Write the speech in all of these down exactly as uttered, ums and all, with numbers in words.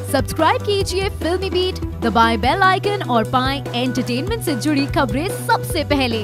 Subscribe कीजिए फिल्मी beat, दबाएं बेल आइकन और पाएं एंटरटेनमेंट से जुड़ी खबरें सबसे पहले।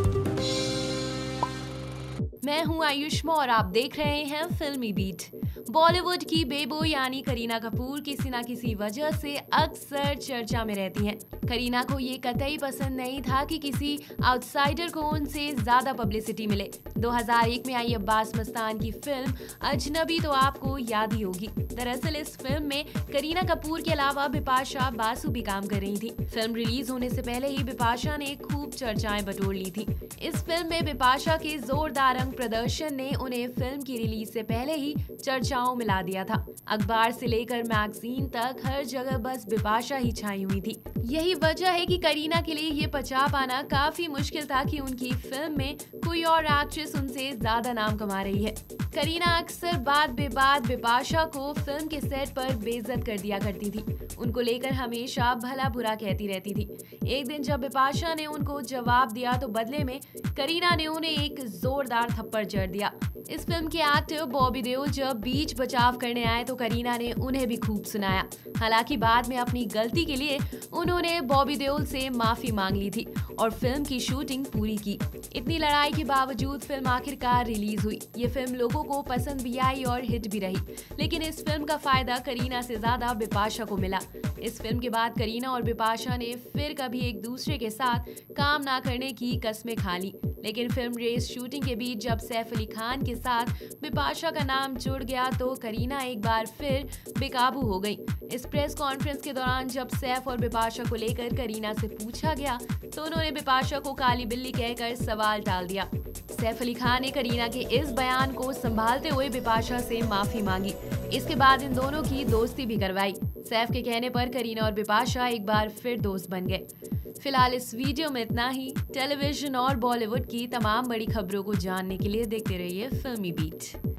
मैं हूं आयुष्मा और आप देख रहे हैं फिल्मी बीट। बॉलीवुड की बेबो यानी करीना कपूर किसी न किसी वजह से अक्सर चर्चा में रहती हैं। करीना को ये कतई पसंद नहीं था कि किसी आउटसाइडर को उनसे ज्यादा पब्लिसिटी मिले। दो हज़ार एक में आई अब्बास मस्तान की फिल्म अजनबी तो आपको याद ही होगी। दरअसल इस फिल्म में करीना कपूर के अलावा बिपाशा बासु भी काम कर रही थी। फिल्म रिलीज होने से पहले ही बिपाशा ने खूब चर्चाएं बटोर ली थी। इस फिल्म में बिपाशा के जोरदार अंग प्रदर्शन ने उन्हें फिल्म की रिलीज से पहले ही चर्चाओं में ला दिया था। अखबार से लेकर मैगजीन तक हर जगह बस बिपाशा ही छाई हुई थी। यही वजह है कि करीना के लिए ये पचा पाना काफी मुश्किल था कि उनकी फिल्म में कोई और एक्ट्रेस उनसे ज्यादा नाम कमा रही है। करीना अक्सर बात बेबात बिपाशा को फिल्म के सेट पर बेइज्जत कर दिया करती थी। उनको लेकर हमेशा भला बुरा कहती रहती थी। एक दिन जब बिपाशा ने उनको जवाब दिया तो बदले में करीना ने उन्हें एक जोरदार थप्पड़ जड़ दिया। इस फिल्म के एक्टर बॉबी देओल जब बीच बचाव करने आए तो करीना ने उन्हें भी खूब सुनाया। हालांकि बाद में अपनी गलती के लिए उन्होंने बॉबी देओल से माफी मांग ली थी और फिल्म की शूटिंग पूरी की। इतनी लड़ाई के बावजूद फिल्म आखिरकार रिलीज हुई। ये फिल्म लोगों को पसंद भी आई और हिट भी रही, लेकिन इस फिल्म का फायदा करीना से ज्यादा बिपाशा को मिला। इस फिल्म के बाद करीना और बिपाशा ने फिर कभी एक दूसरे के साथ काम ना करने की कस्में खा ली। लेकिन फिल्म रेस शूटिंग के बीच जब सैफ अली खान के साथ बिपाशा का नाम जुड़ गया तो करीना एक बार फिर बेकाबू हो गई। इस प्रेस कॉन्फ्रेंस के दौरान जब सैफ और बिपाशा को लेकर करीना से पूछा गया तो उन्होंने बिपाशा को काली बिल्ली कहकर सवाल टाल दिया। सैफ अली खान ने करीना के इस बयान को संभालते हुए बिपाशा से माफी मांगी। इसके बाद इन दोनों की दोस्ती भी करवाई। सैफ के कहने पर करीना और बिपाशा एक बार फिर दोस्त बन गए। फिलहाल इस वीडियो में इतना ही। टेलीविजन और बॉलीवुड की तमाम बड़ी खबरों को जानने के लिए देखते रहिए फिल्मी बीट।